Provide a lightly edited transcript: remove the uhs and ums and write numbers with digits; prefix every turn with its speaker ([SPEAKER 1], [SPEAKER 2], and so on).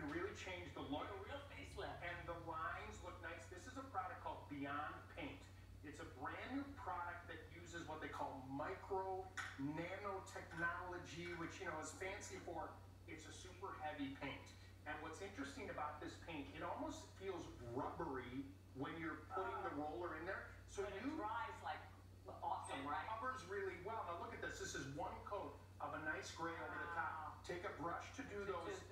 [SPEAKER 1] can really change the look.
[SPEAKER 2] A real facelift.
[SPEAKER 1] And the lines look nice. This is a product called Beyond Paint. It's a brand new product that uses what they call micro nanotechnology, which, you know, is fancy for it's a super heavy paint. And what's interesting about this paint, it almost feels rubbery when you're putting the roller in there. So
[SPEAKER 2] it dries like awesome, right?
[SPEAKER 1] It covers really well. Now look at this. This is one coat of a nice gray over the top. Take a brush to do those